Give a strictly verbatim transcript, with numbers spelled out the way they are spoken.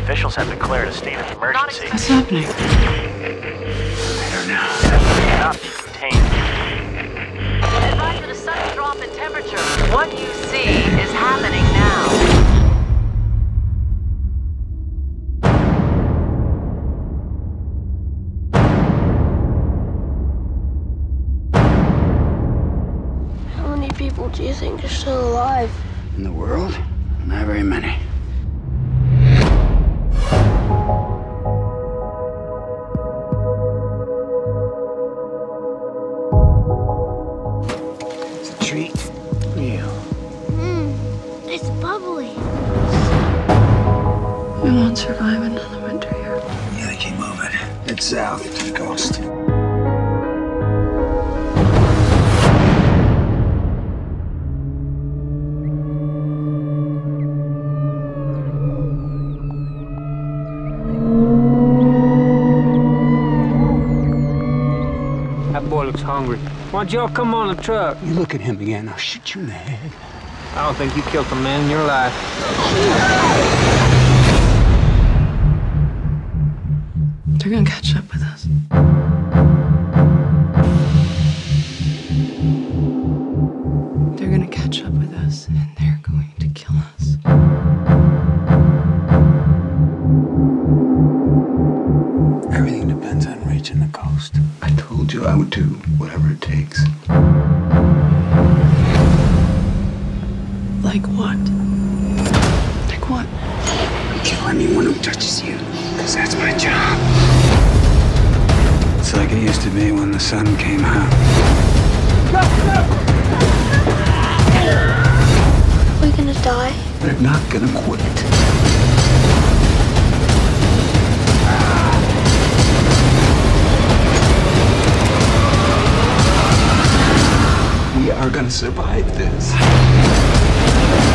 Officials have declared a state of emergency. What's happening? I don't know. It cannot be contained. Advise of a sudden drop in temperature. What you see is happening now. How many people do you think are still alive? In the world? Not very many. It's a treat for you. Mmm, it's bubbly. We won't survive another winter here. Yeah, they keep moving. Head south to the coast. That boy looks hungry. Why don't y'all come on the truck? You look at him again, I'll shoot you in the head. I don't think you killed a man in your life. They're gonna catch up with us. They're gonna catch up with us, and they're going to kill us. Everything depends on reaching the coast. I told you I would do whatever it takes. Like what? Like what? Kill anyone who touches you, because that's my job. It's like it used to be when the sun came out. Are we gonna die? They're not gonna quit. We are gonna survive this.